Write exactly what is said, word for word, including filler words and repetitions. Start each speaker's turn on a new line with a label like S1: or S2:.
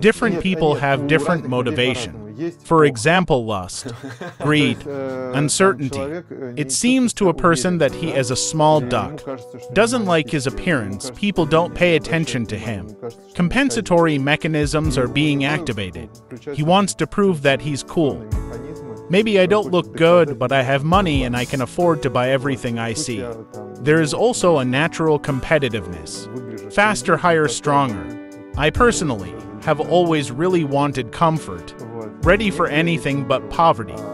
S1: Different people have different motivation. For example, lust, greed, uncertainty. It seems to a person that he is a small duck, doesn't like his appearance, people don't pay attention to him. Compensatory mechanisms are being activated. He wants to prove that he's cool. Maybe I don't look good, but I have money and I can afford to buy everything I see. There is also a natural competitiveness. Faster, higher, stronger. I personally have always really wanted comfort, ready for anything but poverty.